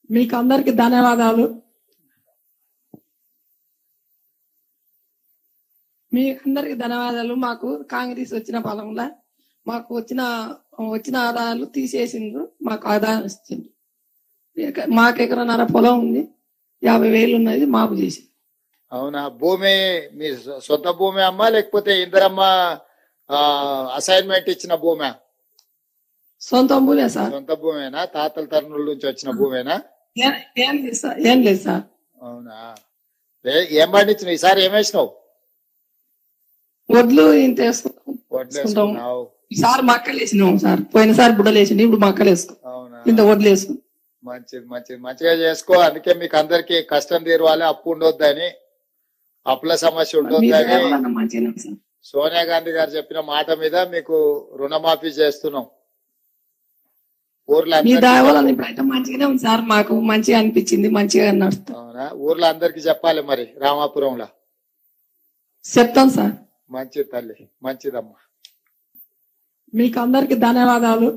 మీకు అందరికి ధన్యవాదాలు. మాకు కాంగ్రెస్ వచ్చిన ఫలంలో మాకు వచ్చిన ఆదాయాలు తీసేసిండ్రు. మాకు ఆదాయం ఇచ్చిండ్రు. మాకు ఎకరన్నర పొలం ఉంది, 50,000 ఉన్నది మాపు చేసి. అవునా? భూమి మీ సొంత భూమి అమ్మా లేకపోతే ఇందరమ్మ అసైన్మెంట్ ఇచ్చిన భూమి? సొంత భూమే సార్. సొంత భూమేనా? తాతల తరుణుల నుంచి వచ్చిన భూమేనా? ఏం లేదు సార్. అవునా? ఏం పండించిన ఈసారి? ఏమేసినావు? వడ్లు ఇంత వేసుకుంటాం. ఈసారి మక్కలు వేసినాం సార్. పోయినసారి బుడ్డలు వేసింది, ఇప్పుడు మక్కలు వేసుకున్నాం. అవునా? ఇంత వడ్లు వేసుకున్నాం. మంచిగా చేసుకో. అందుకే మీకు అందరికి కష్టం తీరవాలి, అప్పు ఉండొద్దని, అప్పుల సమస్య ఉండొద్దని సోనియా గాంధీ గారు చెప్పిన మాట మీద మీకు రుణమాఫీ చేస్తున్నాం. ఊర్లో మంచిగానే ఉంది సార్. మాకు మంచిగా అనిపించింది, మంచిగా నడుస్తుంది. అవునా? ఊర్లో అందరికి చెప్పాలి మరి. రామాపురంలో చెప్తాం సార్. మంచిది తల్లి, మంచిదమ్మా. మీకు అందరికి ధన్యవాదాలు.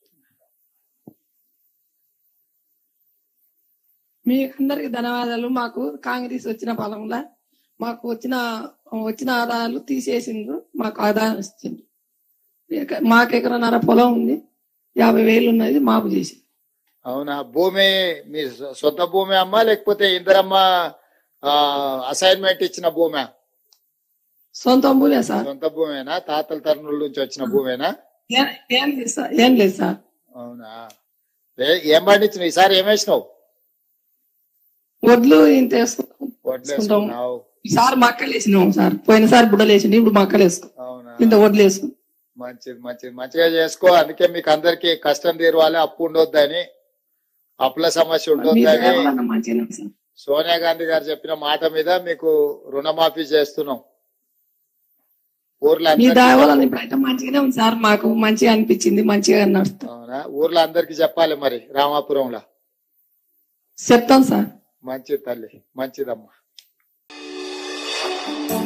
మాకు కాంగ్రెస్ వచ్చిన ఫలంలో మాకు వచ్చిన ఆదాయాలు తీసేసిండ్రు. మాకు ఆదాయం ఇచ్చిండ్రు. మాకు ఎకరన్నర పొలం ఉంది, 50,000 ఉన్నది మాపు చేసి. అవునా? భూమి మీ సొంత భూమి అమ్మా లేకపోతే ఇందరమ్మ అసైన్మెంట్ ఇచ్చిన భూమి? సొంత భూమే సార్. సొంత భూమేనా? తాతల తరుణుల నుంచి వచ్చిన భూమేనా? ఏం లేదు సార్. అవునా? ఏం పండించిన ఈసారి? ఏమేసినావు? వడ్లు ఇంత వేసుకుంటాం. ఈసారి మక్కలు వేసినాం సార్. పోయినసారి బుడ్డలు వేసింది, ఇప్పుడు మక్కలు వేసుకున్నాం. ఇంత వడ్లు వేసుకున్నాం. మంచిగా చేసుకో. అందుకే మీకు అందరికి కష్టం తీరవాలి, అప్పు ఉండొద్దని, అప్పుల సమస్య ఉండొద్దని సోనియా గాంధీ గారు చెప్పిన మాట మీద మీకు రుణమాఫీ చేస్తున్నాం. ఊర్లో మంచిగానే ఉంది సార్. మాకు మంచిగా అనిపించింది, మంచిగా నడుస్తుంది. అవునా? ఊర్లో అందరికి చెప్పాలి మరి. రామాపురంలో చెప్తాం సార్. మంచిది తల్లి, మంచిదమ్మా.